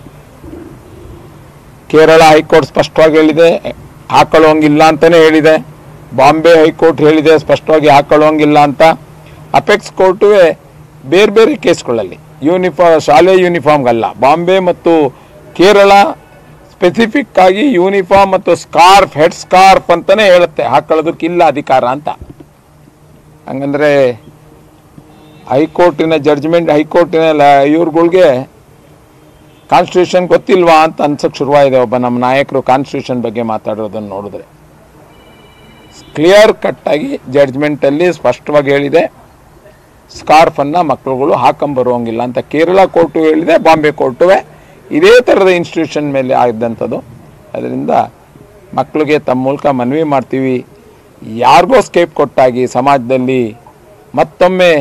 ಕೇರಳ ಹೈಕೋರ್ಟ್ ಸ್ಪಷ್ಟವಾಗಿ ಹೇಳಿದೆ, ಹಾಕೊಳ್ಳೋಂಗಿಲ್ಲ ಅಂತಲೇ ಹೇಳಿದೆ. ಬಾಂಬೆ ಹೈಕೋರ್ಟ್ ಹೇಳಿದೆ ಸ್ಪಷ್ಟವಾಗಿ ಹಾಕೊಳ್ಳೋಂಗಿಲ್ಲ ಅಂತ. ಅಪೆಕ್ಸ್ ಕೋರ್ಟು ಬೇರೆ ಕೇಸ್ಗಳಲ್ಲಿ ಶಾಲೆ ಯೂನಿಫಾರ್ಮ್ಗಲ್ಲ, ಬಾಂಬೆ ಮತ್ತು ಕೇರಳ ಸ್ಪೆಸಿಫಿಕ್ ಆಗಿ ಯೂನಿಫಾರ್ಮ್ ಮತ್ತು ಸ್ಕಾರ್ಫ್, ಹೆಡ್ ಸ್ಕಾರ್ಫ್ ಅಂತಲೇ ಹೇಳುತ್ತೆ, ಹಾಕೊಳ್ಳೋದಕ್ಕಿಲ್ಲ ಅಧಿಕಾರ ಅಂತ. ಹಂಗಂದರೆ ಹೈಕೋರ್ಟಿನ ಇವ್ರುಗಳಿಗೆ ಕಾನ್ಸ್ಟಿಟ್ಯೂಷನ್ ಗೊತ್ತಿಲ್ವಾ ಅಂತ ಅನ್ಸೋಕ್ಕೆ ಶುರುವಾಗಿದೆ. ಒಬ್ಬ ನಮ್ಮ ನಾಯಕರು ಕಾನ್ಸ್ಟಿಟ್ಯೂಷನ್ ಬಗ್ಗೆ ಮಾತಾಡೋದನ್ನು ನೋಡಿದ್ರೆ ಕ್ಲಿಯರ್ ಕಟ್ಟಾಗಿ ಜಡ್ಜ್ಮೆಂಟಲ್ಲಿ ಸ್ಪಷ್ಟವಾಗಿ ಹೇಳಿದೆ, ಸ್ಕಾರ್ಫನ್ನು ಮಕ್ಕಳುಗಳು ಹಾಕೊಂಬರುವಂಗಿಲ್ಲ ಅಂತ. ಕೇರಳ ಕೋರ್ಟು ಹೇಳಿದೆ, ಬಾಂಬೆ ಕೋರ್ಟುವೆ ಇದೇ ಥರದ ಇನ್ಸ್ಟಿಟ್ಯೂಷನ್ ಮೇಲೆ ಆಗಿದ್ದಂಥದ್ದು. ಅದರಿಂದ ಮಕ್ಕಳಿಗೆ ತಮ್ಮ ಮೂಲಕ ಮನವಿ ಮಾಡ್ತೀವಿ, ಯಾರಿಗೋ ಸ್ಕೇಪ್ ಕೊಟ್ಟಾಗಿ ಸಮಾಜದಲ್ಲಿ ಮತ್ತೊಮ್ಮೆ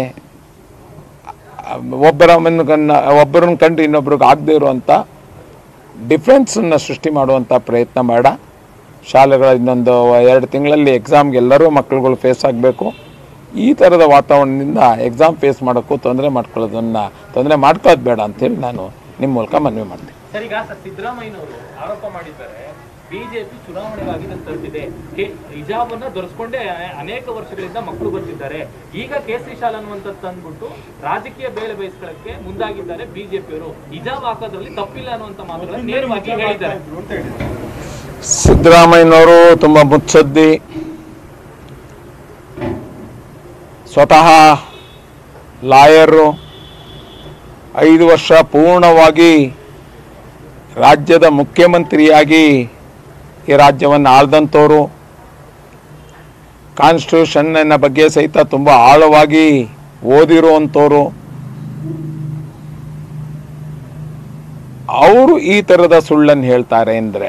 ಒಬ್ಬರನ್ನ ಕಂಡು ಇನ್ನೊಬ್ರಿಗೆ ಆಗದೇ ಇರುವಂಥ ಡಿಫ್ರೆನ್ಸನ್ನು ಸೃಷ್ಟಿ ಮಾಡುವಂಥ ಪ್ರಯತ್ನ ಬೇಡ. ಶಾಲೆಗಳ ಇನ್ನೊಂದು 2 ತಿಂಗಳಲ್ಲಿ ಎಕ್ಸಾಮ್ಗೆ ಎಲ್ಲರೂ ಮಕ್ಕಳುಗಳು ಫೇಸ್ ಆಗಬೇಕು. ಈ ಥರದ ವಾತಾವರಣದಿಂದ ಎಕ್ಸಾಮ್ ಫೇಸ್ ಮಾಡೋಕ್ಕೂ ತೊಂದರೆ ಮಾಡ್ಕೊಳ್ಳೋದು ಬೇಡ ಅಂತೇಳಿ ನಾನು ನಿಮ್ಮ ಮೂಲಕ ಮನವಿ ಮಾಡ್ತೀನಿ. ಸರ್, ಈಗ ಸಿದ್ದರಾಮಯ್ಯನವರು ಆರೋಪ ಮಾಡಿದ್ದಾರೆ, ಬಿಜೆಪಿ ಚುನಾವಣೆಗಾಗಿ ತಲುಪಿದೆ, ಹಿಜಾಬನ್ನ ಧರಿಸ್ಕೊಂಡೇ ಅನೇಕ ವರ್ಷಗಳಿಂದ ಮಕ್ಕಳು ಬರ್ತಿದ್ದಾರೆ. ಈಗ ಕೇಸರಿ ಶಾಲೆ ಅನ್ನುವಂಥದ್ದು ತಂದ್ಬಿಟ್ಟು ರಾಜಕೀಯ ಬೇಳೆ ಬೇಯಿಸ್ಕೊಳ್ಳಕ್ಕೆ ಮುಂದಾಗಿದ್ದಾರೆ ಬಿಜೆಪಿಯವರು. ಹಿಜಾಬ್ ಹಾಕೋದ್ರಲ್ಲಿ ತಪ್ಪಿಲ್ಲ ಅನ್ನುವಂಥ ಮಾತುಗಳನ್ನು ನೇರವಾಗಿ ಹೇಳಿದ್ದಾರೆ. ಸಿದ್ದರಾಮಯ್ಯನವರು ತುಂಬ ಮುತ್ಸದ್ದಿ, ಸ್ವತಃ ಲಾಯರು, 5 ವರ್ಷ ಪೂರ್ಣವಾಗಿ ರಾಜ್ಯದ ಮುಖ್ಯಮಂತ್ರಿಯಾಗಿ ಈ ರಾಜ್ಯವನ್ನು ಆಳ್ದಂಥವರು, ಕಾನ್ಸ್ಟಿಟ್ಯೂಷನ್ನ ಬಗ್ಗೆ ಸಹಿತ ತುಂಬ ಆಳವಾಗಿ ಓದಿರುವಂಥವ್ರು, ಅವರು ಈ ಥರದ ಸುಳ್ಳನ್ನು ಹೇಳ್ತಾರೆ ಅಂದರೆ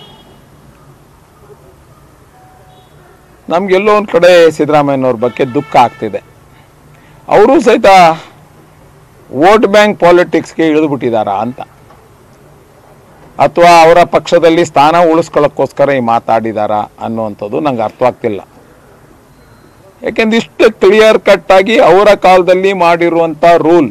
ನಮಗೆಲ್ಲೋ ಒಂದು ಕಡೆ ಸಿದ್ದರಾಮಯ್ಯನವ್ರ ಬಗ್ಗೆ ದುಃಖ ಆಗ್ತಿದೆ. ಅವರು ಸಹಿತ ವೋಟ್ ಬ್ಯಾಂಕ್ ಪಾಲಿಟಿಕ್ಸ್ಗೆ ಇಳಿದುಬಿಟ್ಟಿದ್ದಾರಾ ಅಂತ, ಅಥವಾ ಅವರ ಪಕ್ಷದಲ್ಲಿ ಸ್ಥಾನ ಉಳಿಸ್ಕೊಳ್ಳೋಕ್ಕೋಸ್ಕರ ಈ ಮಾತಾಡಿದಾರಾ ಅನ್ನುವಂಥದ್ದು ನಂಗೆ ಅರ್ಥವಾಗ್ತಿಲ್ಲ. ಯಾಕೆಂದ್ರೆ ಇಷ್ಟು ಕ್ಲಿಯರ್ ಕಟ್ ಆಗಿ ಅವರ ಕಾಲದಲ್ಲಿ ಮಾಡಿರುವಂಥ ರೂಲ್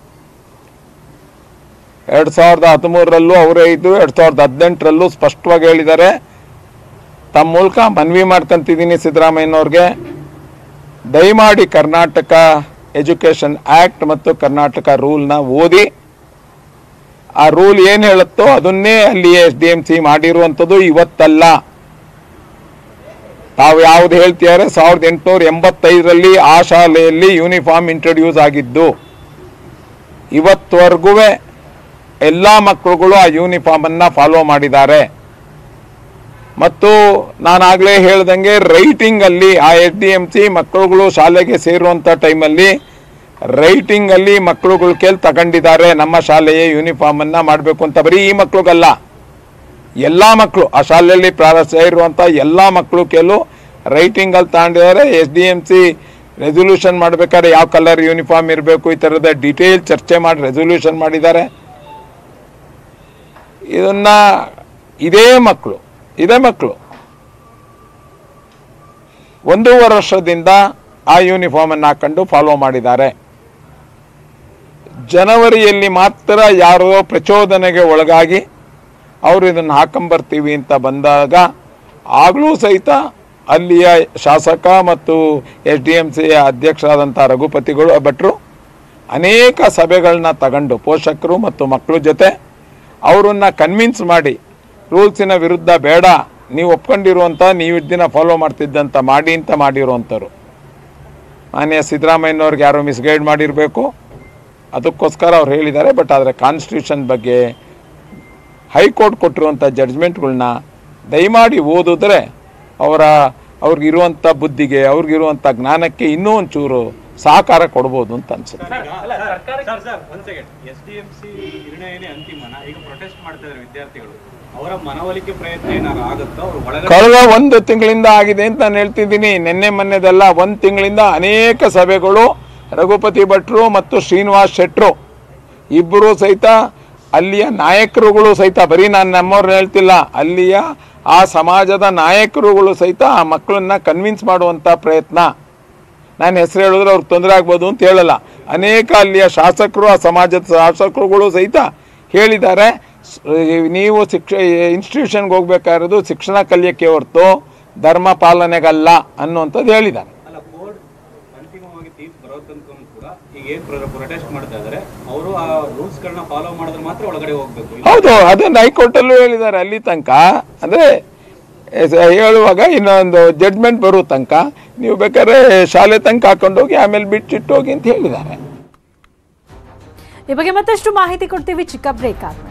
2013ರಲ್ಲೂ ಅವರೇ ಇದ್ದು 2018ರಲ್ಲೂ ಸ್ಪಷ್ಟವಾಗಿ ಹೇಳಿದ್ದಾರೆ. ತಮ್ಮ ಮೂಲಕ ಮನವಿ ಮಾಡ್ಕೊಂತಿದ್ದೀನಿ ಸಿದ್ದರಾಮಯ್ಯನವ್ರಿಗೆ, ದಯಮಾಡಿ ಕರ್ನಾಟಕ ಎಜುಕೇಷನ್ ಆಕ್ಟ್ ಮತ್ತು ಕರ್ನಾಟಕ ರೂಲ್ನ ಓದಿ, ಆ ರೂಲ್ ಏನು ಹೇಳುತ್ತೋ ಅದನ್ನೇ ಅಲ್ಲಿ SDMC ಮಾಡಿರುವಂಥದ್ದು ಇವತ್ತಲ್ಲ. ತಾವು ಯಾವ್ದು ಹೇಳ್ತಿದ್ದಾರೆ 1885ರಲ್ಲಿ ಆ ಶಾಲೆಯಲ್ಲಿ ಯೂನಿಫಾರ್ಮ್ ಇಂಟ್ರೊಡ್ಯೂಸ್ ಆಗಿದ್ದು, ಇವತ್ತವರೆಗೂ ಎಲ್ಲ ಮಕ್ಕಳುಗಳು ಆ ಯೂನಿಫಾರ್ಮನ್ನು ಫಾಲೋ ಮಾಡಿದ್ದಾರೆ. ಮತ್ತು ನಾನಾಗಲೇ ಹೇಳ್ದಂಗೆ ರೈಟಿಂಗಲ್ಲಿ ಆ SDMC ಮಕ್ಕಳುಗಳು ಶಾಲೆಗೆ ಸೇರುವಂಥ ಟೈಮಲ್ಲಿ ರೈಟಿಂಗಲ್ಲಿ ಮಕ್ಕಳುಗಳ ಕೇಳಿ ತಗೊಂಡಿದ್ದಾರೆ, ನಮ್ಮ ಶಾಲೆಯ ಯೂನಿಫಾರ್ಮನ್ನು ಮಾಡಬೇಕು ಅಂತ. ಬರೀ ಈ ಮಕ್ಕಳಿಗಲ್ಲ, ಎಲ್ಲ ಮಕ್ಕಳು ಆ ಶಾಲೆಯಲ್ಲಿ ಸೇರುವಂಥ ಎಲ್ಲ ಮಕ್ಕಳು ಕೇಳು ರೈಟಿಂಗಲ್ಲಿ ತಗೊಂಡಿದ್ದಾರೆ. SDMC ರೆಸೊಲ್ಯೂಷನ್ ಮಾಡಬೇಕಾದ್ರೆ ಯಾವ ಕಲರ್ ಯೂನಿಫಾರ್ಮ್ ಇರಬೇಕು ಈ ಥರದ ಡೀಟೇಲ್ ಚರ್ಚೆ ಮಾಡಿ ರೆಸೊಲ್ಯೂಷನ್ ಮಾಡಿದ್ದಾರೆ. ಇದನ್ನ ಇದೇ ಮಕ್ಕಳು 1.5 ವರ್ಷದಿಂದ ಆ ಯೂನಿಫಾರ್ಮನ್ನು ಹಾಕೊಂಡು ಫಾಲೋ ಮಾಡಿದ್ದಾರೆ. ಜನವರಿಯಲ್ಲಿ ಮಾತ್ರ ಯಾರೋ ಪ್ರಚೋದನೆಗೆ ಒಳಗಾಗಿ ಅವರು ಇದನ್ನು ಹಾಕೊಂಬರ್ತೀವಿ ಅಂತ ಬಂದಾಗ ಆಗಲೂ ಸಹಿತ ಅಲ್ಲಿಯ ಶಾಸಕ ಮತ್ತು SDMCಯ ಅಧ್ಯಕ್ಷರಾದಂಥ ರಘುಪತಿಗಳು ಭಟ್ರು ಅನೇಕ ಸಭೆಗಳನ್ನ ತಗೊಂಡು ಪೋಷಕರು ಮತ್ತು ಮಕ್ಕಳ ಜೊತೆ ಅವರನ್ನು ಕನ್ವಿನ್ಸ್ ಮಾಡಿ ರೂಲ್ಸಿನ ವಿರುದ್ಧ ಬೇಡ, ನೀವು ಒಪ್ಕೊಂಡಿರುವಂಥ ನೀವು ದಿನ ಫಾಲೋ ಮಾಡ್ತಿದ್ದಂಥ ಮಾಡಿ ಅಂತ ಮಾಡಿರುವಂಥವ್ರು. ಮಾನ್ಯ ಸಿದ್ದರಾಮಯ್ಯನವ್ರಿಗೆ ಯಾರೋ ಮಿಸ್ಗೈಡ್ ಮಾಡಿರಬೇಕು, ಅದಕ್ಕೋಸ್ಕರ ಅವ್ರು ಹೇಳಿದ್ದಾರೆ. ಬಟ್ ಆದರೆ ಕಾನ್ಸ್ಟಿಟ್ಯೂಷನ್ ಬಗ್ಗೆ ಹೈಕೋರ್ಟ್ ಕೊಟ್ಟಿರುವಂಥ ಜಡ್ಜ್ಮೆಂಟ್ಗಳನ್ನ ದಯಮಾಡಿ ಓದಿದ್ರೆ ಅವ್ರಿಗಿರುವಂಥ ಬುದ್ಧಿಗೆ ಅವ್ರಿಗಿರುವಂಥ ಜ್ಞಾನಕ್ಕೆ ಇನ್ನೂ ಒಂಚೂರು ಸಹಕಾರ ಕೊಡ್ಬೋದು ಅಂತ ಅನ್ಸುತ್ತೆ. SDMC ನಿರ್ಣಯನೇ ಅಂತಿಮನ? ಈಗ ಪ್ರೊಟೆಸ್ಟ್ ಮಾಡ್ತಾ ಇದ್ದಾರೆ ವಿದ್ಯಾರ್ಥಿಗಳು, ಅವರ ಮನವೊಲಿಕೆ ಪ್ರಯತ್ನ ಏನಾದ್ರು ಆಗುತ್ತೋ? ಕಳೆದ 1 ತಿಂಗಳಿಂದ ಆಗಿದೆ ಅಂತ ನಾನು ಹೇಳ್ತಿದ್ದೀನಿ. ನಿನ್ನೆ ಮೊನ್ನೆದಲ್ಲ, 1 ತಿಂಗಳಿಂದ ಅನೇಕ ಸಭೆಗಳು ರಘುಪತಿ ಭಟ್ರು ಮತ್ತು ಶ್ರೀನಿವಾಸ್ ಶೆಟ್ರು ಇಬ್ಬರು ಸಹಿತ ಅಲ್ಲಿಯ ನಾಯಕರುಗಳು ಸಹಿತ, ಬರೀ ನಾನು ನಮ್ಮವ್ರನ್ನ ಹೇಳ್ತಿಲ್ಲ, ಅಲ್ಲಿಯ ಆ ಸಮಾಜದ ನಾಯಕರುಗಳು ಸಹಿತ ಆ ಮಕ್ಕಳನ್ನ ಕನ್ವಿನ್ಸ್ ಮಾಡುವಂಥ ಪ್ರಯತ್ನ. ನಾನು ಹೆಸರು ಹೇಳಿದ್ರೆ ಅವ್ರಿಗೆ ತೊಂದರೆ ಆಗ್ಬೋದು ಅಂತ ಹೇಳಲ್ಲ. ಅನೇಕ ಅಲ್ಲಿಯ ಶಾಸಕರು, ಆ ಸಮಾಜದ ಶಾಸಕರುಗಳು ಸಹಿತ ಹೇಳಿದ್ದಾರೆ, ನೀವು ಇನ್ಸ್ಟಿಟ್ಯೂಷನ್ಗೆ ಹೋಗ್ಬೇಕಾಗಿರೋದು ಶಿಕ್ಷಣ ಕಲಿಯಕ್ಕೆ ಹೊರತು ಧರ್ಮ ಪಾಲನೆಗಲ್ಲ ಅನ್ನುವಂಥದ್ದು ಹೇಳಿದ್ದಾರೆ. ಅಂತಿಮವಾಗಿ ತೀರ್ಪು ಬರೋ ತನಕ ಕೂಡ ಈಗ ಏನು ಪ್ರೊಟೆಸ್ಟ್ ಮಾಡ್ತಾ ಇದ್ದಾರೆ ಅವರು ಆ ರೂಲ್ಸ್ಗಳನ್ನ ಫಾಲೋ ಮಾಡಿದ್ರೆ ಮಾತ್ರ ಒಳಗಡೆ ಹೋಗ್ಬೇಕು. ಹೌದು, ಅದನ್ನು ಹೈಕೋರ್ಟಲ್ಲೂ ಹೇಳಿದ್ದಾರೆ. ಅಲ್ಲಿ ತನಕ ಅಂದರೆ ಹೇಳುವಾಗ ಇನ್ನೊಂದು ಜಡ್ಜ್ಮೆಂಟ್ ಬರೋ ತನಕ ನೀವು ಬೇಕಾದ್ರೆ ಶಾಲೆ ತನಕ ಹಾಕೊಂಡೋಗಿ ಆಮೇಲೆ ಬಿಟ್ಟಿಟ್ಟೋಗಿ ಅಂತ ಹೇಳಿದ್ದಾರೆ. ಈ ಬಗ್ಗೆ ಮತ್ತಷ್ಟು ಮಾಹಿತಿ ಕೊಡ್ತೀವಿ ಚಿಕ್ಕ ಬ್ರೇಕ್ ಆದ್ಮೇಲೆ.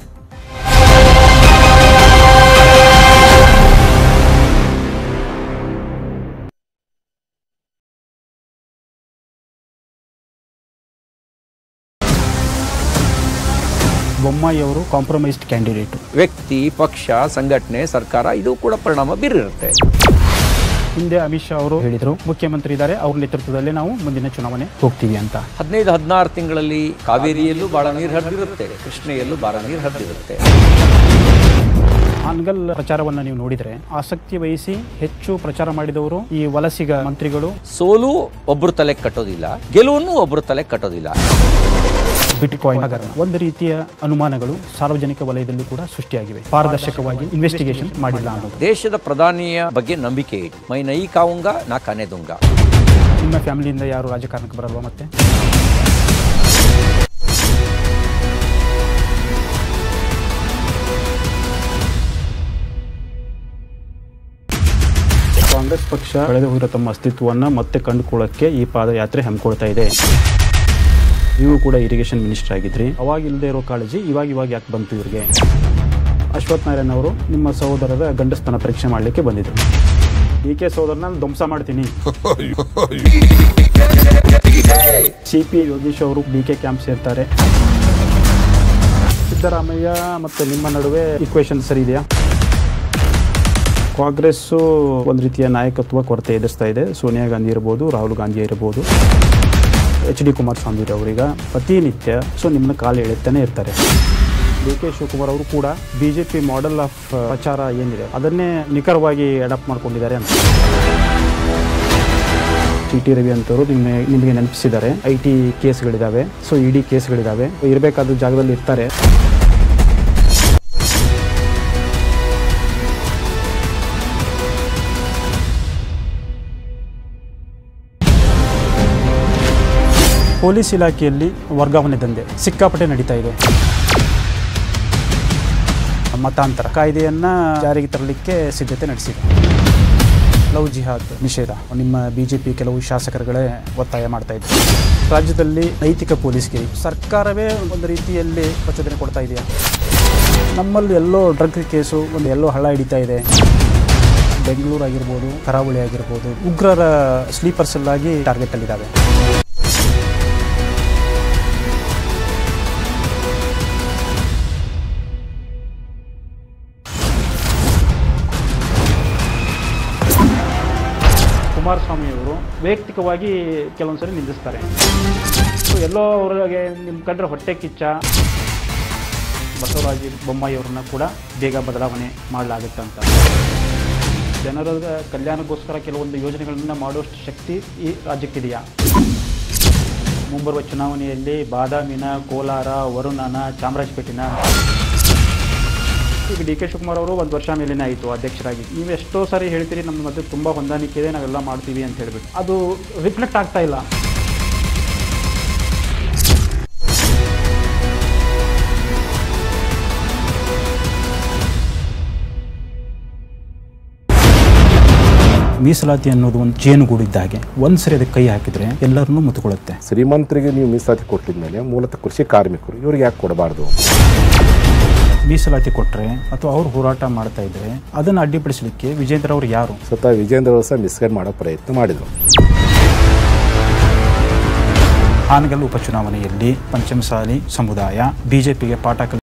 ಬೊಮ್ಮಾಯಿಯವರು ಕಾಂಪ್ರಮೈಸ್ಡ್ ಕ್ಯಾಂಡಿಡೇಟ್. ವ್ಯಕ್ತಿ, ಪಕ್ಷ, ಸಂಘಟನೆ, ಸರ್ಕಾರ ಇದು ಕೂಡ ಪರಿಣಾಮ ಬೀರಿರುತ್ತೆ. ಹಿಂದೆ ಅಮಿತ್ ಶಾ ಅವರು ಹೇಳಿದರು, ಮುಖ್ಯಮಂತ್ರಿ ಇದ್ದಾರೆ, ಅವ್ರ ನೇತೃತ್ವದಲ್ಲಿ ನಾವು ಮುಂದಿನ ಚುನಾವಣೆ ಹೋಗ್ತೀವಿ ಅಂತ. 15-16 ತಿಂಗಳಲ್ಲಿ ಕಾವೇರಿಯಲ್ಲೂ ಬಹಳ ನೀರು ಹರಿದಿರುತ್ತೆ, ಕೃಷ್ಣೆಯಲ್ಲೂ ಬಹಳ ನೀರು ಹರಿದಿರುತ್ತೆ. ಹಾನಗಲ್ ಪ್ರಚಾರವನ್ನು ನೀವು ನೋಡಿದರೆ ಆಸಕ್ತಿ ವಹಿಸಿ ಹೆಚ್ಚು ಪ್ರಚಾರ ಮಾಡಿದವರು ಈ ವಲಸಿಗ ಮಂತ್ರಿಗಳು. ಸೋಲು ಒಬ್ಬರು ತಲೆ ಕಟ್ಟೋದಿಲ್ಲ, ಗೆಲುವನ್ನು ಒಬ್ಬರು ತಲೆ ಕಟ್ಟೋದಿಲ್ಲ. ಬಿಟ್ಕಾಯಿನ್ ಹಗರಣ ಒಂದು ರೀತಿಯ ಅನುಮಾನಗಳು ಸಾರ್ವಜನಿಕ ವಲಯದಲ್ಲೂ ಕೂಡ ಸೃಷ್ಟಿಯಾಗಿವೆ. ಪಾರದರ್ಶಕವಾಗಿ ಇನ್ವೆಸ್ಟಿಗೇಷನ್ ಮಾಡಿಲ್ಲ ಅನ್ನೋದು. ದೇಶದ ಪ್ರಧಾನಿಯ ಬಗ್ಗೆ ನಂಬಿಕೆ ಇಡಿ. ಮೈ ನೈ ಕಾವುಂಗ ನಾ ಕಾನೆ ದುಂಗ. ನಿಮ್ಮ ಫ್ಯಾಮಿಲಿಯಿಂದ ಯಾರು ರಾಜಕಾರಣಕ್ಕೆ ಬರಲ್ವಾ? ಮತ್ತೆ ಕಾಂಗ್ರೆಸ್ ಪಕ್ಷ ಕಳೆದು ಹೋಗಿರೋ ತಮ್ಮ ಅಸ್ತಿತ್ವವನ್ನು ಮತ್ತೆ ಕಂಡುಕೊಳ್ಳಕ್ಕೆ ಈ ಪಾದಯಾತ್ರೆ ಹಮ್ಮಿಕೊಳ್ತಾ ಇದೆ. ನೀವು ಕೂಡ ಇರಿಗೇಷನ್ ಮಿನಿಸ್ಟರ್ ಆಗಿದ್ರಿ, ಅವಾಗ ಇಲ್ಲದೆ ಇರೋ ಕಾಳಜಿ ಇವಾಗ ಯಾಕೆ ಬಂತು ಇವ್ರಿಗೆ? ಅಶ್ವಥ್ ನಾರಾಯಣ್ ಅವರು ನಿಮ್ಮ ಸಹೋದರರ ಗಂಡಸ್ತನ ಪರೀಕ್ಷೆ ಮಾಡಲಿಕ್ಕೆ ಬಂದಿದ್ರು. ಕೆ ಸಹೋದರನ ಧ್ವಂಸ ಮಾಡ್ತೀನಿ. CP ಯೋಗೀಶ್ ಅವರು BK ಕ್ಯಾಂಪ್ ಸೇರ್ತಾರೆ. ಸಿದ್ದರಾಮಯ್ಯ ಮತ್ತು ನಿಮ್ಮ ನಡುವೆ ಈಕ್ವೇಷನ್ ಸರಿ ಇದೆಯಾ? ಕಾಂಗ್ರೆಸ್ಸು ಒಂದು ರೀತಿಯ ನಾಯಕತ್ವ ಕೊರತೆ ಎದುರಿಸ್ತಾ ಇದೆ. ಸೋನಿಯಾ ಗಾಂಧಿ ಇರ್ಬೋದು, ರಾಹುಲ್ ಗಾಂಧಿ ಇರ್ಬೋದು, HD ಕುಮಾರಸ್ವಾಮಿ ಅವರೀಗ ಪ್ರತಿನಿತ್ಯ ನಿಮ್ಮನ್ನ ಕಾಲು ಎಳೆತಾನೆ ಇರ್ತಾರೆ. DK ಶಿವಕುಮಾರ್ ಅವರು ಕೂಡ BJP ಮಾಡೆಲ್ ಆಫ್ ಪ್ರಚಾರ ಏನಿದೆ ಅದನ್ನೇ ನಿಖರವಾಗಿ ಅಡಾಪ್ಟ್ ಮಾಡ್ಕೊಂಡಿದ್ದಾರೆ ಅಂತ TT ರವಿ ಅಂತವರು ನಿಮಗೆ ನೆನಪಿಸಿದ್ದಾರೆ. IT ಕೇಸ್ಗಳಿದ್ದಾವೆ, ED ಕೇಸ್ಗಳಿದ್ದಾವೆ, ಇರಬೇಕಾದ ಜಾಗದಲ್ಲಿ ಇರ್ತಾರೆ. ಪೊಲೀಸ್ ಇಲಾಖೆಯಲ್ಲಿ ವರ್ಗಾವಣೆ ದಂಧೆ ಸಿಕ್ಕಾಪಟ್ಟೆ ನಡೀತಾ ಇದೆ. ಮತಾಂತರ ಕಾಯ್ದೆಯನ್ನು ಜಾರಿಗೆ ತರಲಿಕ್ಕೆ ಸಿದ್ಧತೆ ನಡೆಸಿದೆ. ಲವ್ ಜಿಹಾದ್ ನಿಷೇಧ ನಿಮ್ಮ BJP ಕೆಲವು ಶಾಸಕರುಗಳೇ ಒತ್ತಾಯ ಮಾಡ್ತಾ ಇದ್ದಾರೆ. ರಾಜ್ಯದಲ್ಲಿ ನೈತಿಕ ಪೊಲೀಸ್ಗಿರಿ ಸರ್ಕಾರವೇ ಒಂದು ರೀತಿಯಲ್ಲಿ ಪ್ರಚೋದನೆ ಕೊಡ್ತಾ ಇದೆಯಾ? ನಮ್ಮಲ್ಲಿ ಎಲ್ಲೋ ಡ್ರಗ್ ಕೇಸು ಎಲ್ಲೋ ಹಳ್ಳ ಹಿಡಿತಾ ಇದೆ. ಬೆಂಗಳೂರು ಆಗಿರ್ಬೋದು, ಕರಾವಳಿ ಆಗಿರ್ಬೋದು, ಉಗ್ರರ ಸ್ಲೀಪರ್ ಸೆಲ್ ಆಗಿ ಟಾರ್ಗೆಟ್ ಅಲ್ಲಿದ್ದಾವೆ. ಕುಮಾರಸ್ವಾಮಿ ಅವರು ವೈಯಕ್ತಿಕವಾಗಿ ಕೆಲವೊಂದು ಸರಿ ನಿಂದಿಸ್ತಾರೆ. ಎಲ್ಲೋ ಅವರಿಗೆ ನಿಮ್ಮ ಕಂಡ್ರೆ ಹೊಟ್ಟೆ ಕಿಚ್ಚ. ಬಸವರಾಜ ಬೊಮ್ಮಾಯಿ ಅವ್ರನ್ನ ಕೂಡ ಬೇಗ ಬದಲಾವಣೆ ಮಾಡಲಾಗುತ್ತಂತ. ಜನರ ಕಲ್ಯಾಣಕ್ಕೋಸ್ಕರ ಕೆಲವೊಂದು ಯೋಜನೆಗಳನ್ನು ಮಾಡುವಷ್ಟು ಶಕ್ತಿ ಈ ರಾಜ್ಯಕ್ಕಿದೆಯಾ? ಮುಂಬರುವ ಚುನಾವಣೆಯಲ್ಲಿ ಬಾದಾಮಿನ, ಕೋಲಾರ, ವರುಣನ, ಚಾಮರಾಜಪೇಟೆನ ಈಗ DK ಶಿವಕುಮಾರ್ ಅವರು 1 ವರ್ಷ ಮೇಲೇನೆ ಆಯಿತು ಅಧ್ಯಕ್ಷರಾಗಿ. ನೀವು ಎಷ್ಟೋ ಸಾರಿ ಹೇಳ್ತೀರಿ ನಮ್ಮ ಮಧ್ಯೆ ತುಂಬ ಹೊಂದಾಣಿಕೆ ಇದೆ, ನಾವೆಲ್ಲ ಮಾಡ್ತೀವಿ ಅಂತ ಹೇಳ್ಬಿಟ್ಟು ಅದು ರಿಫ್ಲೆಕ್ಟ್ ಆಗ್ತಾ ಇಲ್ಲ. ಮೀಸಲಾತಿ ಅನ್ನೋದು ಒಂದು ಜೇನುಗೂಡಿದ್ದ ಹಾಗೆ, ಒಂದ್ಸರಿ ಅದಕ್ಕೆ ಕೈ ಹಾಕಿದ್ರೆ ಎಲ್ಲರನ್ನೂ ಮುತ್ತುಕೊಳ್ಳುತ್ತೆ. ಶ್ರೀಮಂತರಿಗೆ ನೀವು ಮೀಸಲಾತಿ ಕೊಟ್ಟಿದ್ಮೇಲೆ ಮೂಲತಃ ಕೃಷಿ ಕಾರ್ಮಿಕರು ಇವ್ರಿಗೆ ಯಾಕೆ ಕೊಡಬಾರ್ದು? ಮೀಸಲಾತಿ ಕೊಟ್ಟರೆ ಅಥವಾ ಅವ್ರು ಹೋರಾಟ ಮಾಡ್ತಾ ಇದ್ರೆ ಅದನ್ನು ಅಡ್ಡಿಪಡಿಸಲಿಕ್ಕೆ ವಿಜೇಂದ್ರ ಅವರು ಯಾರು? ಸ್ವತಃ ವಿಜೇಂದ್ರ ಅವರು ಸಹ ಮಿಸ್ಗೈಡ್ ಮಾಡೋ ಪ್ರಯತ್ನ ಮಾಡಿದರು. ಹಾನಗಲ್ ಉಪಚುನಾವಣೆಯಲ್ಲಿ ಪಂಚಮಸಾಲಿ ಸಮುದಾಯ BJPಗೆ ಪಾಠ